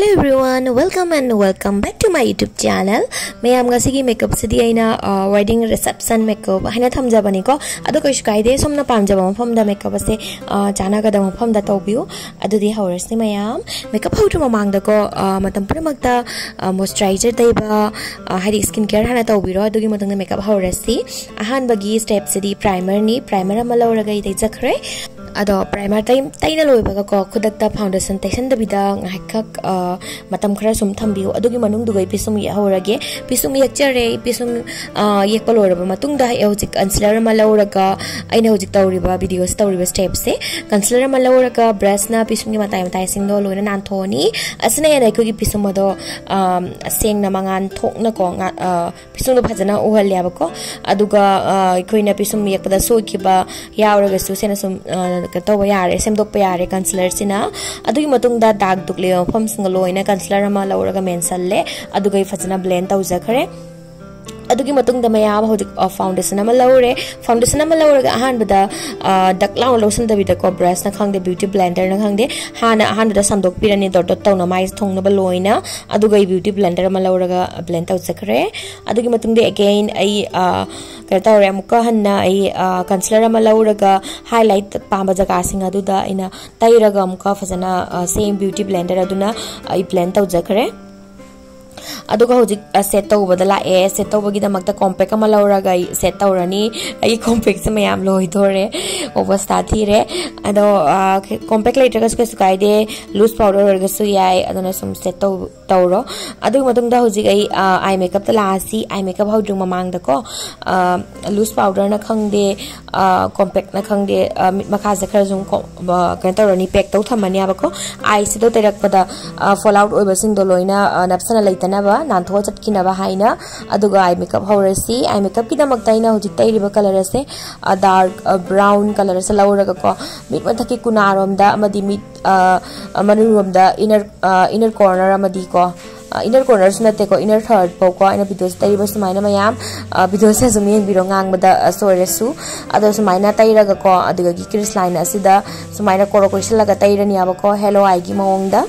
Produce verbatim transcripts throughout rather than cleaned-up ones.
Hello everyone, welcome and welcome back to my YouTube channel. I am going to makeup sidi aina wedding reception makeup haina thamjabani ko adu ko shukai de somna pamjaba mafam da makeup ase jana ga da mafam da tawbiu adu di hawers ni mayam makeup how to mamang da ko matam pramakta moisturizer daiba hari skin care hana tawbiro adu gi matang da makeup hawers si ahan bagi step sidi primer ni primer amala uraga idai jakre ado primer time taina loi baga ko khudakta foundation tension da bida ngahak matam khara sum thambiu adugi manung dugai pisum ya horage pisum yakchare pisum yekpa loraba matung da hojik concealer ma lauraga aina hojik tawriba videos tawriba steps se concealer ma lauraga brush na pisum gi matai matai sing do loina nan thoni asna ya ko gi pisum do seng na mangan thokna ko pisum do phajana uhal ya ko aduga koina pisum yekpa da sokiba yauraga su sena sum katawa yare semdok pa yare concealer sina adugi matung da dark duk le phom singalo ina concealer ma lauraga mention le adugai fajana blend tawjakare adugi matung da maya hojik foundation ama laure foundation ama lauraga ahan bada dak law lotion da bida ko brush na khangde beauty blender na khangde hana ahan da samdok pirani dot dot taw na mai thong na ba loina adugai beauty blender ama lauraga blend tawjakare adugi matung de again ai kata ore amuka hanna ai concealer ama lauraga highlight pamba jaga sing adu da ina tairaga amuka fajana same beauty blender aduna ai blend tawjakare aduga hojik set tawbada la e set tawbagi da makta compact ama lauraga set tawrani ai compact se mayam loi dore oversta thire ado compact later ga su kai de loose powder ga su yai aduna sum set taw tawro adu matung da hojik ai eye makeup ta la si eye makeup how dung mamang da ko loose powder na khangde compact na khangde makha se khar jung kan tawrani pack taw thamani ba ko eye si do terak pada fall out oiba sing do loina napsana laitana ba nan tho chat kina ba haina aduga eye makeup hawrasi eye makeup ki damak taina hojik tai riba color ase dark brown color ase lauraga ko mit mathaki kunarom da amadi mit manurom da inner inner corner amadi ko inner corners nate ko inner third po ko ina videos tai riba sumaina mayam videos se zumien biro ngang bada soresu ado sumaina tai raga ko aduga gi crease line asida sumaina koro ko silaga tai rani aba ko hello eye gi mawongda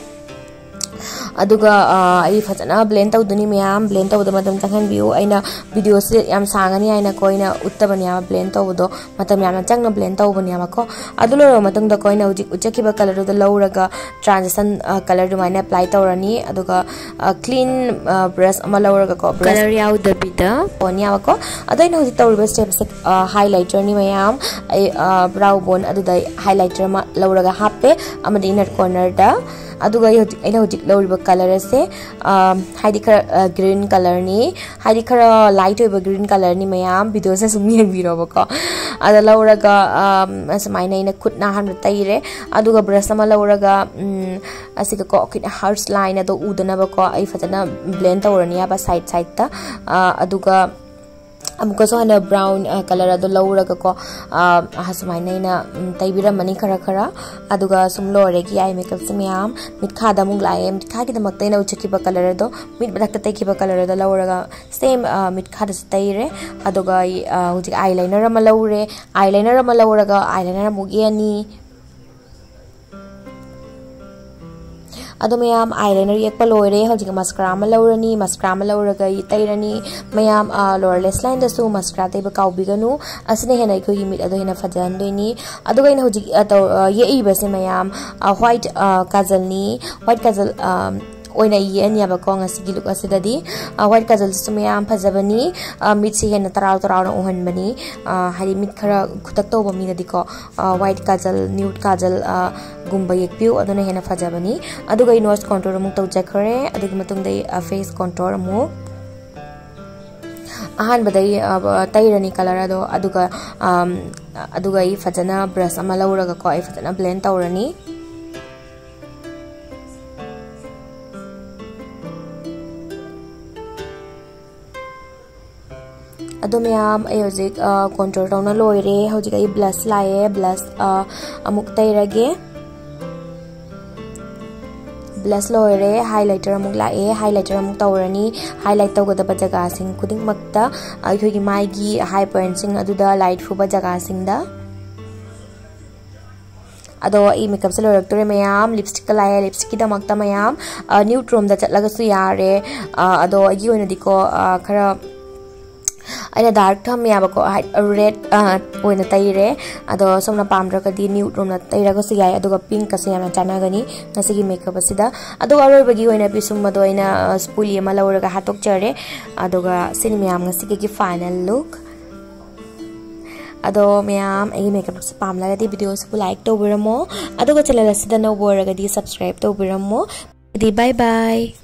aduga ai fajana blend tawduni mayam blend tawda matam tanghan view aina videos yam sangani aina koina uttabani ya blend tawdo matam yam changna blend tawbani ya ko adulo matung da koina ujik uchaki ba color da lawraga transition color du maina apply tawrani aduga clean brush ama lawraga ko color yaw da bida poni ya ko adaina hojik tawriba steps highlighter ni mayam ai brow bone aduda highlighter ma lawraga happe amadi inner corner da aduga aina hojik lawriba color ase haidi khara green color ni haidi khara light oiba green color ni mayam video se sum yeng biro ko ada lauraga asmaina ina khutna han taire aduga brush ama lauraga asika ko kit hearts line ado udana ba ko ai fajana blend tawrani ba side side ta aduga amuka so hana brown color ado lauraga ko hasmaina ina taibira mani khara khara aduga sum lore gi eye makeup se mayam mit khada mung lae mit kha gi damak taina uchaki ba color ado mit badak tai ki ba color ado lauraga same mit khada taire aduga hujik eyeliner ama laure eyeliner ama lauraga eyeliner mugi ani ado mayam eyeliner yekpa loire hojik mascara ma laurani mascara ma lauraga tairani mayam lower lash line da su mascara taiba kaubiganu asne hena ko yimit ado hena fajan doini ado gaina hojik ye ibase mayam white kajal ni white kajal oina yen ya ba ko ngasi gi look asidadi white kajal sumyam phajabani mit si hena taraw taraw na uhan bani hari mit khara khutak to bami na diko white kajal nude kajal gumba yekpiu adona hena phajabani aduga nose contour mu taw jakhare adugi matung dai face contour mu ahan badai tairani color ado aduga aduga I fajana brush ama lauraga ko ai fajana blend tawrani ado mayam ai hojik contour tawna loire hojik ai blush lae blush amuk tairage blush loire highlighter amuk lae highlighter amuk tawrani highlight tawgada jaga sing kuding makta ai khogi mai gi high point sing aduda light fuba jaga sing da ado I makeup se loraktore mayam lipstick ka laye lipstick ki damakta mayam nude room da chatlaga su yare ado agi oina diko khara aina dark tham ya bako red oina taire ado somna pamdra ka di nude room na taira ko su yai ado pink ka se yana chana gani nasigi makeup asida ado aroi bagi oina pisum mado aina spoolie ma lawra ka hatok chare ado ga sini mayam ngasigi ki final look ado mayam ai makeup se pamla ga di video se like to biramo ado ga channel asida no bora ga di subscribe to biramo di bye bye